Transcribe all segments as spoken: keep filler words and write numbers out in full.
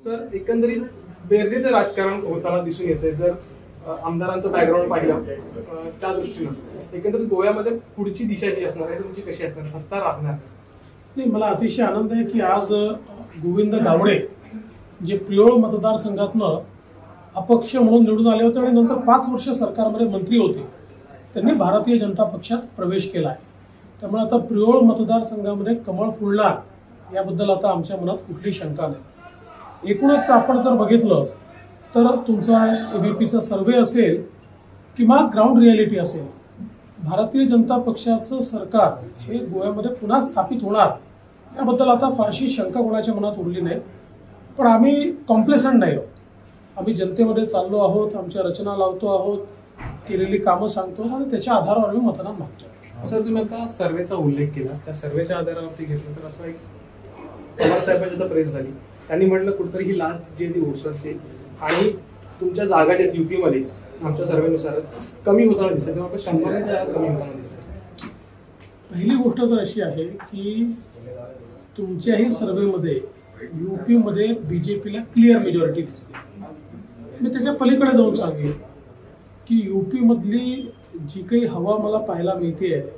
Sir, एकंदरीत बेरजेचं राजकारण होताना दिसून येते. जर आमदारांचं बॅकग्राऊंड पाहिलं त्या दृष्टीनं एकंदरीत गोव्यामध्ये पुढची दिशा जी असणार आहे तुमची कशी असणार, सत्ता राखणार? नाही, मला अतिशय आनंद आहे की आज गोविंद गावडे जे प्रियोळ मतदारसंघातनं अपक्ष म्हणून निवडून आले होते आणि नंतर पाच वर्ष सरकारमध्ये मंत्री होते, त्यांनी भारतीय जनता पक्षात प्रवेश केला आहे. त्यामुळे आता प्रियोळ मतदारसंघामध्ये कमळ फुलणार याबद्दल आता आमच्या मनात कुठली शंका नाही. एकूणच आपण जर बघितलं तर तुमचा एबीपीचा सर्वे असेल किंवा ग्राउंड रियालिटी असेल, भारतीय जनता पक्षाचं सरकार हे गोव्यामध्ये पुन्हा स्थापित होणार याबद्दल आता फारशी शंका कोणाच्या मनात उरली नाही. पण आम्ही कॉम्प्लेसंट नाही आहोत. आम्ही जनतेमध्ये चाललो आहोत, आमच्या रचना लावतो आहोत, केलेली कामं सांगतो आणि त्याच्या आधारावर आम्ही मतदान मागतो. सर, तुम्ही आता सर्वेचा उल्लेख केला, त्या सर्वेच्या आधारावरती घेतलं तर असं एक पवार साहेबांची प्रेस झाली, त्यांनी म्हटलं कुठेतरी ही लास्ट जे ती ओसरते आणि तुमच्या जागा ज्या युपीमध्ये आमच्या सर्वेनुसार कमी होताना दिसतात, जेव्हा शंभर कमी होताना दिसतात. पहिली गोष्ट तर अशी आहे की तुमच्याही सर्वेमध्ये यूपीमध्ये बीजेपीला क्लिअर मेजॉरिटी दिसते. मी त्याच्या पलीकडे जाऊन सांगेन की यूपी मधली जी काही हवा मला पाहायला मिळते आहे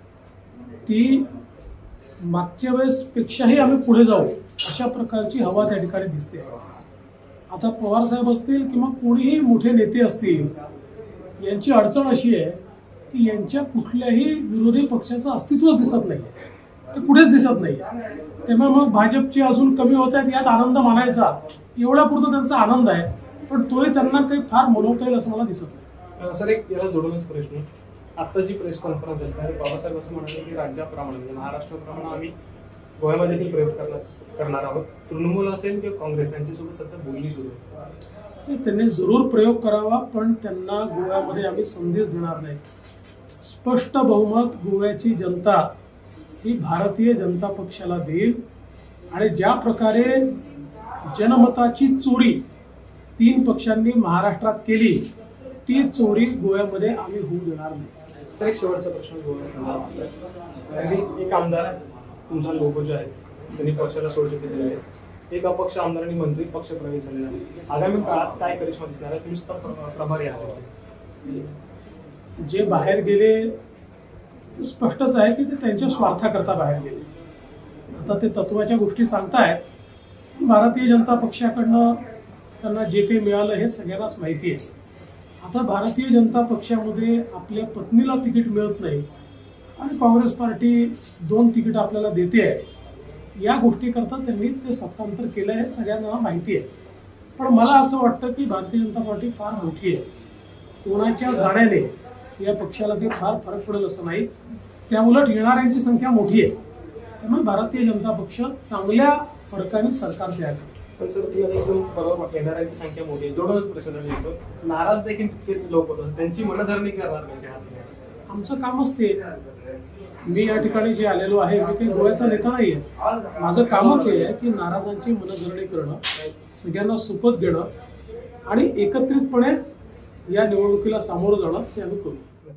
ती मागच्या वेळेस पेक्षाही आम्ही पुढे जाऊ अशा प्रकारची हवा त्या ठिकाणी दिसते. आता पवार साहेब असतील किंवा कोणीही मोठे नेते असतील, यांची अडचण अशी आहे की यांच्या कुठल्याही विरोधी पक्षाचं अस्तित्वच दिसत नाही, ते कुठेच दिसत नाही. तेव्हा मग भाजपची अजून कमी होत आहेत यात आनंद मानायचा, एवढ्यापुरता त्यांचा आनंद आहे, पण तोही त्यांना काही फार मनवता येईल असं मला दिसत नाही. सर, एक याला जोडूनच प्रश्न, आता जी प्रेस कॉन्फरन्स झाली त्यावेळी बाबासाहेब असं म्हणाले की राज्याप्रमाणे म्हणजे महाराष्ट्राप्रमाणे आम्ही गोव्यामध्ये देखील प्रयोग करणार करणार आहोत. तृणमूल असेल किंवा काँग्रेस यांच्यासोबत सध्या बोलणी सुरू आहे. त्यांनी जरूर प्रयोग करावा, पण त्यांना गोव्यामध्ये आम्ही संदेश देणार नाही. स्पष्ट बहुमत गोव्याची जनता ही भारतीय जनता पक्षाला देईल आणि ज्या प्रकारे जनमताची चोरी तीन पक्षांनी महाराष्ट्रात केली ती चोरी गोव्यामध्ये आम्ही होऊ देणार नाही. सर, एक शेवटचा प्रश्न गोव्याचा, एक आमदार तुमचा लोक जे आहे त्यांनी पक्षाला सोडचिठ्ठी दिलेली आहे, एक अपक्ष आमदारांनी मंत्री पक्ष प्रवेश झालेला आहे. आगामी काळात काय करिश्मा दिसणार आहे? तुम्ही स्वतः प्रभारी आहात. जे बाहेर गेले स्पष्टच आहे की ते त्यांच्या स्वार्थाकरता बाहेर गेले. आता ते तत्वाच्या गोष्टी सांगतायत. भारतीय जनता पक्षाकडनं त्यांना जे काही मिळालं हे सगळ्यांनाच माहिती आहे. आता भारतीय जनता पक्षामध्ये आपल्या पत्नीला तिकीट मिळत नाही आणि काँग्रेस पार्टी दोन तिकीट आपल्याला देते आहे, या गोष्टीकरता त्यांनी ते सत्तांतर केलं हे सगळ्यांना माहिती आहे. पण मला असं वाटतं की भारतीय जनता पार्टी फार मोठी आहे, कोणाच्या जाण्याने या पक्षाला काही फार फरक पडेल असं नाही. त्याउलट येणाऱ्यांची संख्या मोठी आहे, त्यामुळे भारतीय जनता पक्ष चांगल्या फरकाने सरकार तयार करतो. पण सर, तुम्ही एकदम बरोबर, येणाऱ्यांची संख्या मोठी आहे, जोडूनच प्रश्न येतो, नाराज देखील तितकेच लोक होतात, त्यांची मनधरणी करणार कशी? आमचं कामच ते. मी या ठिकाणी जे आलेलो आहे मी काही गोव्याचा नेता नाही आहे. माझं कामच हे आहे की नाराजांची मनधरणी करणं, सगळ्यांना सुपथ घेणं आणि एकत्रितपणे या निवडणुकीला सामोरं जाणं ते आम्ही करू.